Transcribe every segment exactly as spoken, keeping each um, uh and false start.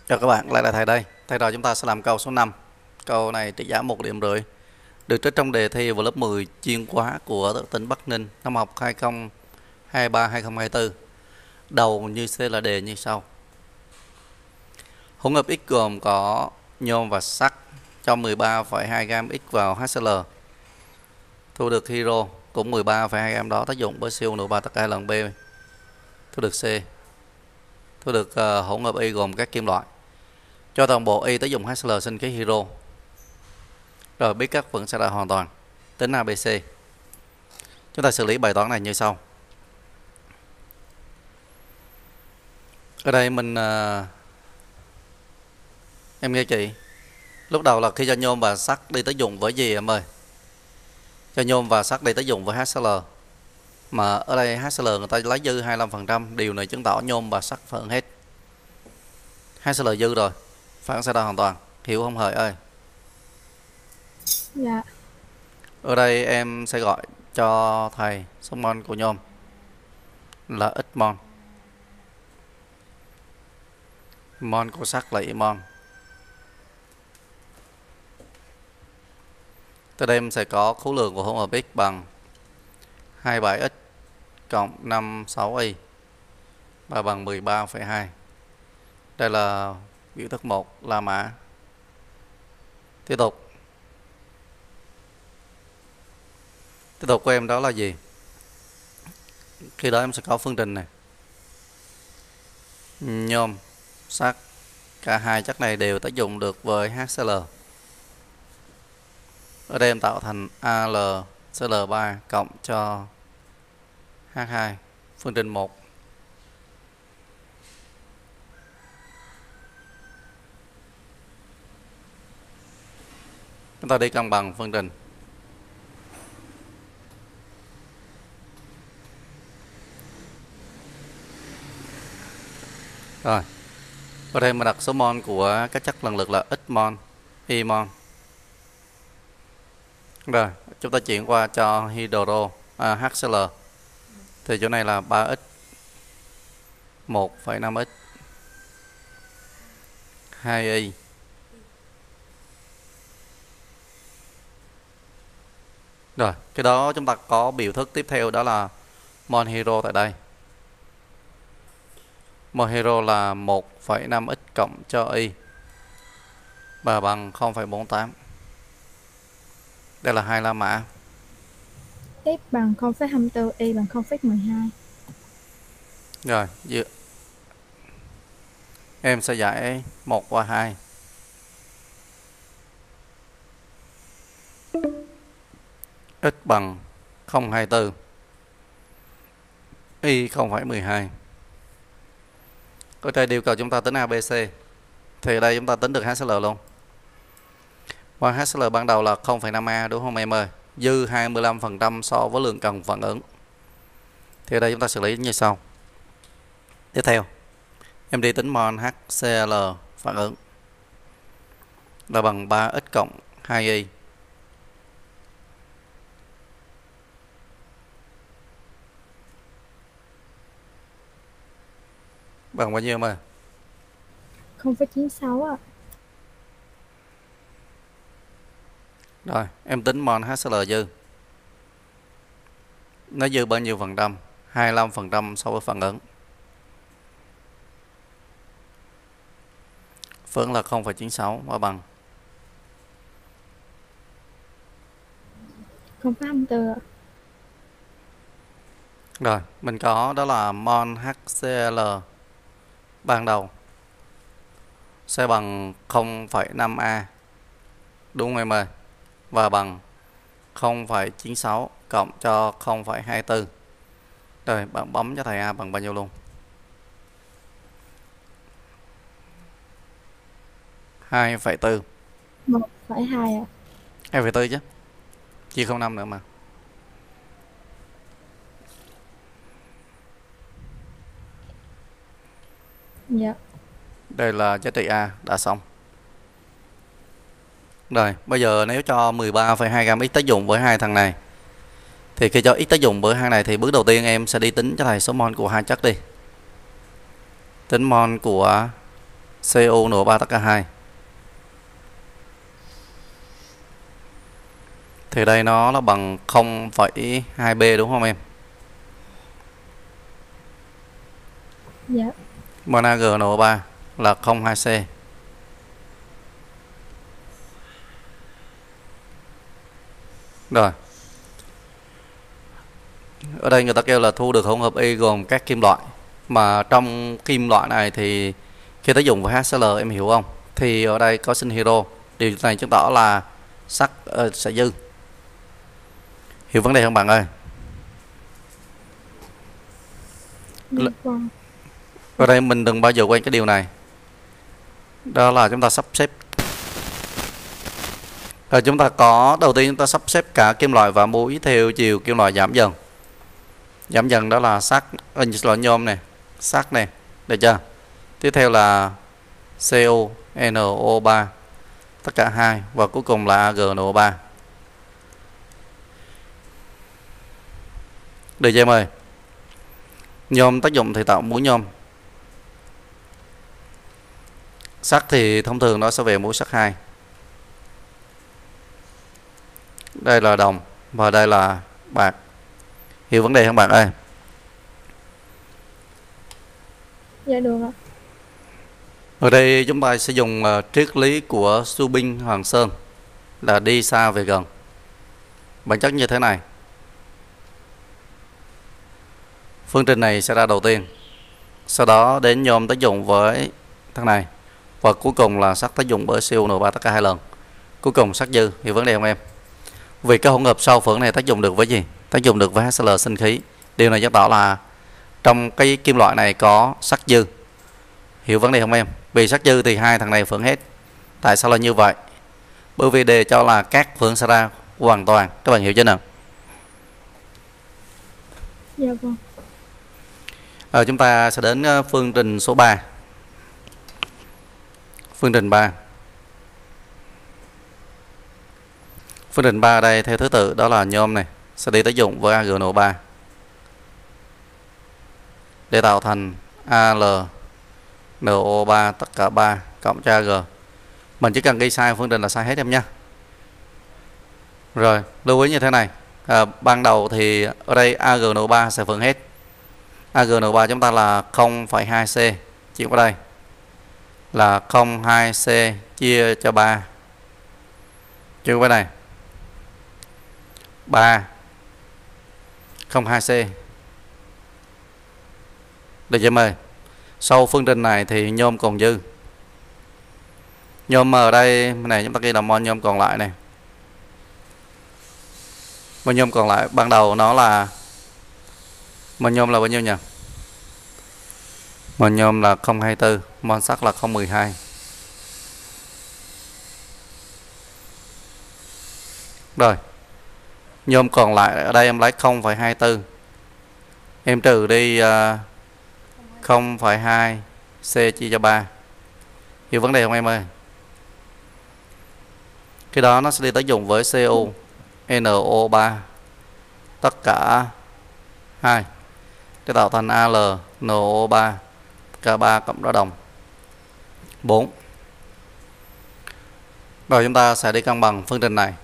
Chào các bạn, lại là thầy đây. Thầy trò chúng ta sẽ làm câu số năm. Câu này trị giá một điểm rưỡi. Được trích trong đề thi vào lớp mười chuyên khóa của tỉnh Bắc Ninh năm học hai không hai ba hai không hai tư. Đầu như sẽ là đề như sau. Hỗn hợp X gồm có nhôm và sắt cho mười ba phẩy hai gam X vào hát xê lờ. Thu được hydro cũng mười ba phẩy hai gam đó tác dụng với siêu nụ ba tất cả lần B. Thu được C. Thu được uh, hỗn hợp Y gồm các kim loại. Cho toàn bộ Y tới dùng hát xê lờ sinh khí hydro. Rồi biết các vẫn sẽ ra hoàn toàn. Tính a bê xê. Chúng ta xử lý bài toán này như sau. Ở đây mình uh, em nghe chị. Lúc đầu là khi cho nhôm và sắt đi tới dùng với gì em ơi? Cho nhôm và sắt đi tới dùng với hát xê lờ. Mà ở đây hát xê lờ người ta lấy dư hai mươi lăm phần trăm. Điều này chứng tỏ nhôm và sắt phản hết. hát xê lờ dư rồi, phản sẽ ra hoàn toàn. Hiểu không Hợi ơi? Dạ. Ở đây em sẽ gọi cho thầy số mol của nhôm là x mol. Mol của sắt là y mol. Từ đây em sẽ có khối lượng của hỗn hợp X bằng hai mươi bảy x cộng năm mươi sáu y và bằng mười ba phẩy hai. Đây là biểu thức một, La Mã. Tiếp tục. Tiếp tục của em đó là gì? Khi đó em sẽ có phương trình này. Nhôm, sắt, cả hai chất này đều tác dụng được với hát xê lờ. Ở đây em tạo thành a lờ xê lờ ba cộng cho hát hai, phương trình một. Chúng ta đi cân bằng phương trình. Rồi. Ở đây mình đặt số mol của các chất lần lượt là x mol, y mol. Rồi, chúng ta chuyển qua cho hydro à, hát xê lờ. Thì chỗ này là ba x, một phẩy năm x, hai y. Rồi, cái đó chúng ta có biểu thức tiếp theo đó là mol hydro tại đây. Mol hydro là một phẩy năm x cộng cho y và bằng không phẩy bốn tám. Đây là hai La Mã. X bằng không phẩy hai mươi tư, Y bằng không phẩy mười hai. Rồi, dự... em sẽ giải một qua hai. X bằng không phẩy hai mươi tư, Y không phẩy mười hai. Ở đây yêu cầu chúng ta tính a bê xê. Thì ở đây chúng ta tính được hát xê lờ luôn. Và hát xê lờ ban đầu là không phẩy năm a đúng không em ơi? Dư hai mươi lăm phần trăm so với lượng cần phản ứng. Thì ở đây chúng ta xử lý như sau. Tiếp theo, em đi tính mol hát xê lờ phản ứng là bằng ba x cộng hai y. Bằng bao nhiêu em ơi? không phẩy chín sáu ạ. Rồi, em tính mol hát xê lờ dư. Nó dư bao nhiêu phần trăm? hai mươi lăm phần trăm so với phản ứng. Phản là không phẩy chín sáu và bằng không phẩy hai mươi tư ạ. Rồi, mình có đó là mol hát xê lờ ban đầu sẽ bằng không phẩy năm a. Đúng không em ơi? Và bằng không phẩy chín sáu cộng cho không phẩy hai mươi tư. Rồi, bạn bấm cho thầy A bằng bao nhiêu luôn? hai phẩy bốn. một phẩy hai ạ. hai phẩy bốn chứ. Chia không năm nữa mà. Dạ. Đây là giá trị A đã xong. Rồi, bây giờ nếu cho mười ba phẩy hai gam X tác dụng với hai thằng này, thì khi cho X tác dụng với hai này thì bước đầu tiên em sẽ đi tính cho thầy số mol của hai chất đi. Tính mol của xê u n ba tất cả hai. Thì đây nó là bằng không phẩy hai b đúng không em? Dạ. Bên a giê en ba là không hai c. Rồi. Ở đây người ta kêu là thu được hỗn hợp Y gồm các kim loại. Mà trong kim loại này thì khi ta dùng với hát xê lờ em hiểu không? Thì ở đây có sinh hydro. Điều này chứng tỏ là sắt uh, sẽ dư. Hiểu vấn đề không bạn ơi? Dạ vâng. Ở đây mình đừng bao giờ quên cái điều này. Đó là chúng ta sắp xếp. Rồi chúng ta có, đầu tiên chúng ta sắp xếp cả kim loại và muối theo chiều kim loại giảm dần. Giảm dần đó là sắt, loại nhôm này, sắt này, được chưa? Tiếp theo là xê u en o ba tất cả hai và cuối cùng là a giê en ba. Được chưa em ơi? Nhôm tác dụng thì tạo muối nhôm. Sắt thì thông thường nó sẽ về muối sắt hai. Đây là đồng và đây là bạc. Hiểu vấn đề không bạn ơi? Dạ được ạ. Ở đây chúng ta sẽ dùng uh, triết lý của Su Binh Hoàng Sơn là đi xa về gần. Bản chất như thế này. Phương trình này sẽ ra đầu tiên. Sau đó đến nhôm tác dụng với thằng này. Và cuối cùng là sắt tác dụng với xê u en ba tất cả hai lần. Cuối cùng sắt dư. Hiểu vấn đề không em? Vì cái hỗn hợp sau phưởng này tác dụng được với gì? Tác dụng được với hát xê lờ sinh khí. Điều này chứng tỏ là trong cái kim loại này có sắt dư. Hiểu vấn đề không em? Vì sắt dư thì hai thằng này phưởng hết. Tại sao là như vậy? Bởi vì đề cho là các phưởng sẽ ra hoàn toàn. Các bạn hiểu chưa nào? Dạ vâng. À, chúng ta sẽ đến phương trình số ba. Phương trình ba. Phương trình ba ở đây theo thứ tự đó là nhôm này sẽ đi tác dụng với a giê en ba để tạo thành a lờ en o ba tất cả ba cộng cho Ag. Mình chỉ cần ghi sai phương trình là sai hết em nha. Rồi, lưu ý như thế này. À, ban đầu thì ở đây a giê en ba sẽ phưởng hết. a giê en ba chúng ta là không phẩy hai c. Chuyển qua đây là không phẩy hai c chia cho ba. Chuyển qua đây ba không phẩy hai c. Được chưa em ơi? Sau phương trình này thì nhôm còn dư. Nhôm ở đây này chúng ta ghi là mol nhôm còn lại này. Mol nhôm còn lại ban đầu nó là mol nhôm là bao nhiêu nhỉ? Mol nhôm là không phẩy hai tư, mol sắt là không phẩy mười hai. Rồi. Nhôm còn lại ở đây em lấy không phẩy hai tư. Em trừ đi uh, không phẩy hai c chia cho ba. Hiểu vấn đề không em ơi? Cái đó nó sẽ đi tác dụng với xê u en o ba tất cả hai để tạo thành a lờ en o ba tất cả ba cộng đó đồng bốn. Rồi chúng ta sẽ đi cân bằng phương trình này.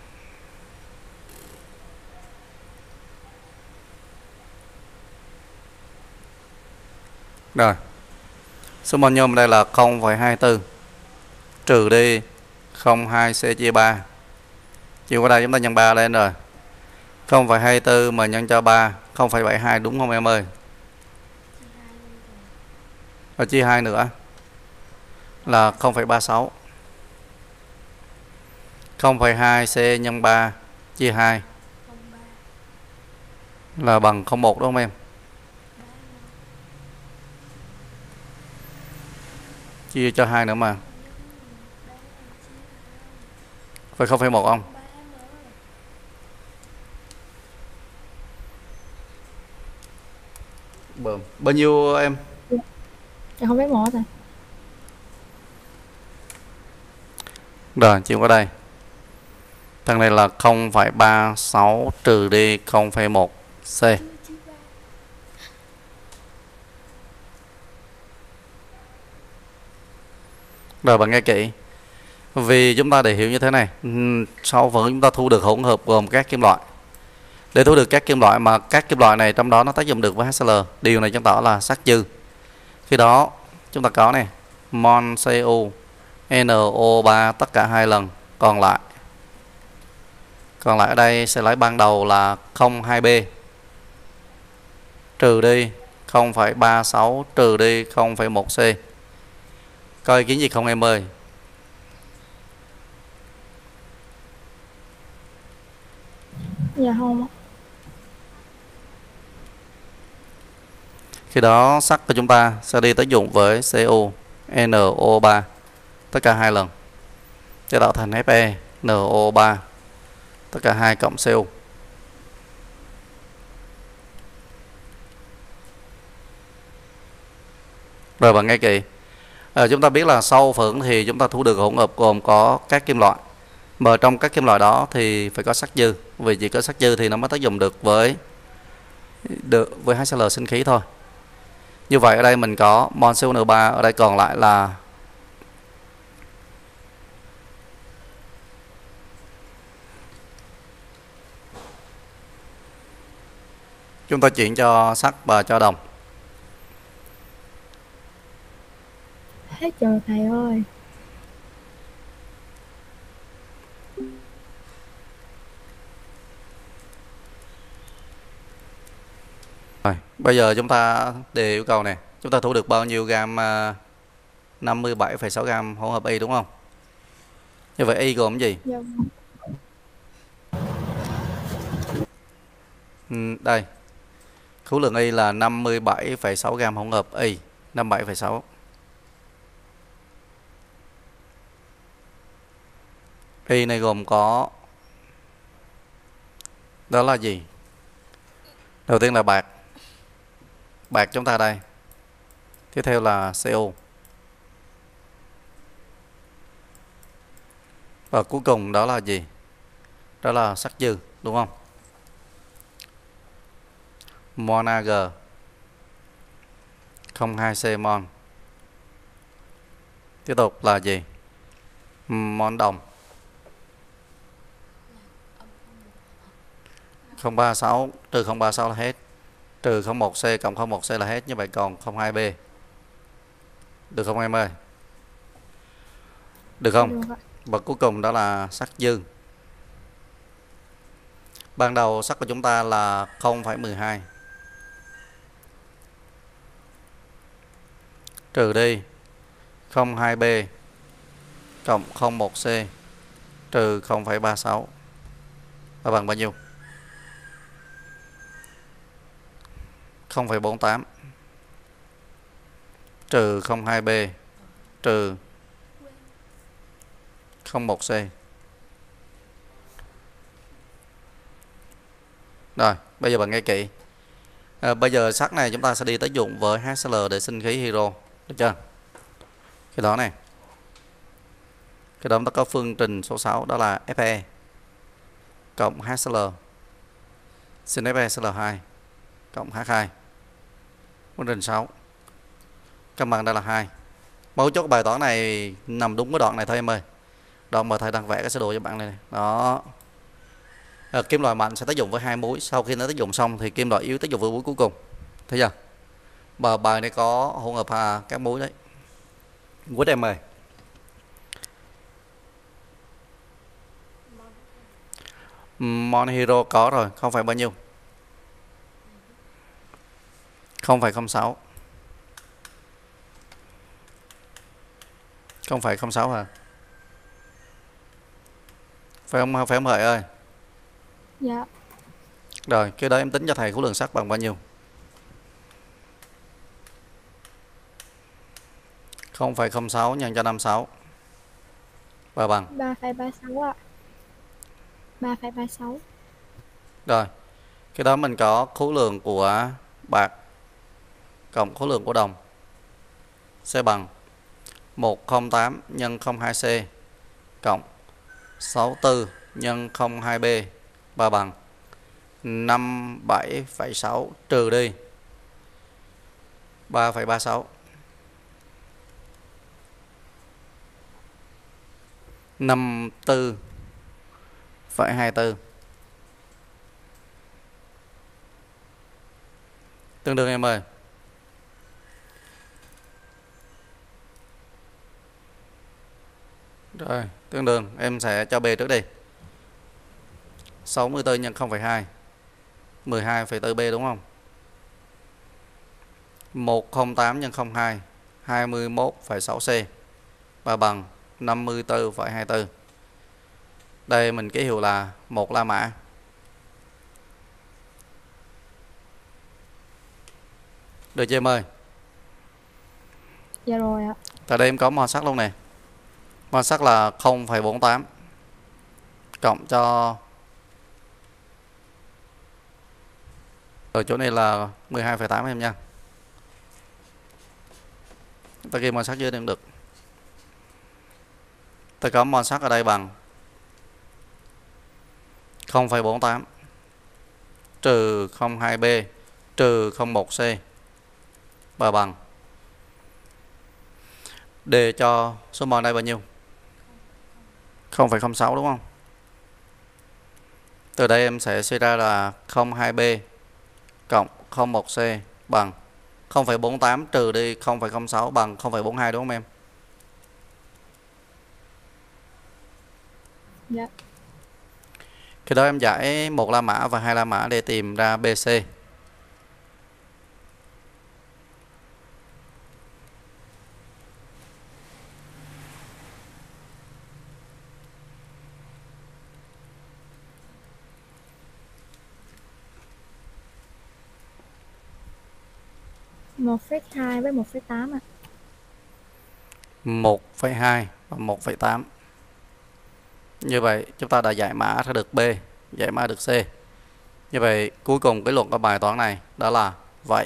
Rồi. Số mol nhôm đây là không phẩy hai tư trừ đi không phẩy hai c chia ba. Chiều qua đây chúng ta nhân ba lên rồi. không phẩy hai tư mà nhân cho ba, không phẩy bảy hai đúng không em ơi? Và chia hai nữa là không phẩy ba sáu. không phẩy hai c nhân ba chia hai là bằng không phẩy một đúng không em? Chia cho hai nữa mà. Phải không phẩy một không? Bơm. Bao nhiêu em? Dạ không biết một rồi. Rồi, chuyển qua đây. Thằng này là không phẩy ba sáu trừ đi không phẩy một c. Rồi bạn nghe kỹ. Vì chúng ta để hiểu như thế này, sau phần chúng ta thu được hỗn hợp gồm các kim loại. Để thu được các kim loại mà các kim loại này trong đó nó tác dụng được với hát xê lờ, điều này chứng tỏ là sắt dư. Khi đó chúng ta có này mol cu en o ba tất cả hai lần, còn lại còn lại ở đây sẽ lấy ban đầu là không phẩy hai B trừ đi không phẩy ba sáu trừ đi không phẩy một C. Coi ý kiến gì không em ơi? Dạ không ạ. Khi đó sắt của chúng ta sẽ đi tác dụng với cu en o ba tất cả hai lần sẽ tạo thành Fe en o ba tất cả hai cộng Cu. Rồi bạn nghe kỹ. À, chúng ta biết là sau phưởng thì chúng ta thu được hỗn hợp gồm có các kim loại, mà trong các kim loại đó thì phải có sắt dư, vì chỉ có sắt dư thì nó mới tác dụng được với được với hát xê lờ sinh khí thôi. Như vậy ở đây mình có mol xê u en ba, ở đây còn lại là chúng ta chuyển cho sắt và cho đồng. Hết giờ thầy ơi. Rồi, bây giờ chúng ta đề yêu cầu này, chúng ta thu được bao nhiêu gam uh, năm mươi bảy phẩy sáu gam hỗn hợp Y đúng không? Như vậy Y gồm gì? Dạ. Ừ, đây. Khối lượng Y là năm mươi bảy phẩy sáu gam hỗn hợp Y, năm mươi bảy phẩy sáu. Y này gồm có đó là gì? Đầu tiên là bạc. Bạc chúng ta đây. Tiếp theo là Cu. Và cuối cùng đó là gì? Đó là sắt dư, đúng không? Mol Ag không phẩy hai C mol. Tiếp tục là gì? Mol đồng không phẩy ba sáu trừ không phẩy ba sáu là hết, trừ không phẩy một C cộng không phẩy một C là hết, như vậy còn không phẩy hai B. Được không em ơi? Được không? Được ạ. Và cuối cùng đó là sắt dư. Ban đầu sắt của chúng ta là không phẩy mười hai trừ đi không phẩy hai B cộng không phẩy một C trừ không phẩy ba sáu và bằng bao nhiêu? không phẩy bốn tám trừ không phẩy hai B trừ không phẩy một C. Rồi, bây giờ bạn nghe kỹ. À, bây giờ sắt này chúng ta sẽ đi tác dụng với hát xê lờ để sinh khí hydro, được chưa? Cái đó này. Cái đó chúng ta có phương trình số sáu, đó là Fe cộng hát xê lờ sin Fe xê lờ hai cộng H hai. Phương trình sáu. Cân bằng đây là hai. Mấu chốt bài toán này nằm đúng cái đoạn này thôi em ơi. Đoạn mà thầy đang vẽ cái sơ đồ cho bạn này. Đó. À, kim loại mạnh sẽ tác dụng với hai muối, sau khi nó tác dụng xong thì kim loại yếu tác dụng với muối cuối cùng. Thấy chưa? Và bài này có hỗn hợp à, các muối đấy. Quýt em ơi. Mol hydro có rồi, không phải bao nhiêu? không phẩy không sáu. không phẩy không sáu hả? Phải không, phải không Hợi ơi? Dạ. Rồi, cái đó em tính cho thầy khối lượng sắt bằng bao nhiêu? không phẩy không sáu nhân cho năm mươi sáu và bằng ba phẩy ba sáu ạ. ba phẩy ba sáu. Rồi, cái đó mình có khối lượng của bạc cộng khối lượng của đồng sẽ bằng một trăm linh tám nhân không phẩy hai C cộng sáu mươi tư nhân không phẩy hai B và bằng năm mươi bảy phẩy sáu trừ đi ba phẩy ba sáu. năm mươi tư phẩy hai mươi tư. Tương đương em ơi. Rồi, tương đương em sẽ cho B trước đi. sáu mươi tư nhân không phẩy hai, mười hai phẩy bốn B đúng không? một không tám nhân không phẩy hai, hai mươi mốt phẩy sáu C và bằng năm mươi tư phẩy hai mươi tư. Đây mình ký hiệu là một La Mã. Được chưa em ơi? Dạ rồi ạ. Tại đây em có mol sắt luôn nè. Mol sắt là không phẩy bốn tám cộng cho ở chỗ này là mười hai phẩy tám em nha. Ta ghi mol sắt dưới cũng được. Ta có mol sắt ở đây bằng không phẩy bốn tám trừ không phẩy hai B trừ không phẩy một C và bằng đề cho số mol đây bao nhiêu? không phẩy không sáu đúng không? Từ đây em sẽ suy ra là không phẩy hai B cộng không phẩy một C bằng không phẩy bốn tám trừ đi không phẩy không sáu bằng không phẩy bốn hai đúng không em? Dạ. Khi đó em giải một La Mã và hai La Mã để tìm ra bê xê. một phẩy hai với một phẩy tám ạ. một phẩy hai và một phẩy tám. Như vậy chúng ta đã giải mã ra được B, giải mã được C. Như vậy cuối cùng cái luận của bài toán này đó là vậy.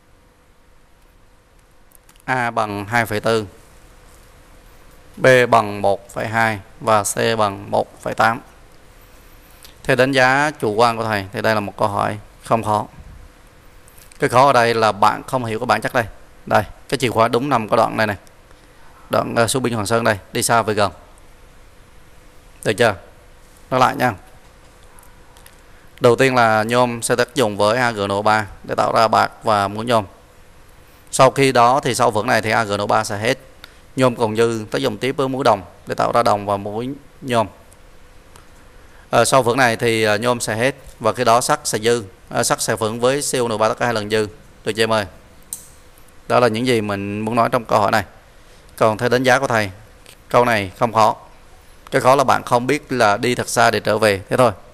A bằng hai phẩy bốn, B bằng một phẩy hai và C bằng một phẩy tám. Theo đánh giá chủ quan của thầy thì đây là một câu hỏi không khó. Cái khó ở đây là bạn không hiểu cái bản chất đây. Đây, cái chìa khóa đúng nằm có đoạn này này. Đoạn uh, Suối Binh Hoàng Sơn đây, đi xa về gần. Được chưa? Nói lại nha. Đầu tiên là nhôm sẽ tác dụng với a giê en o ba để tạo ra bạc và muối nhôm. Sau khi đó thì sau vững này thì a giê en o ba sẽ hết. Nhôm còn dư tác dụng tiếp với muối đồng để tạo ra đồng và muối nhôm. Ở sau vững này thì uh, nhôm sẽ hết và khi đó sắt sẽ dư, uh, sắt sẽ vững với xê o en ba tất cả hai lần dư. Được chưa em ơi? Đó là những gì mình muốn nói trong câu hỏi này. Còn theo đánh giá của thầy, câu này không khó. Cái khó là bạn không biết là đi thật xa để trở về, thế thôi.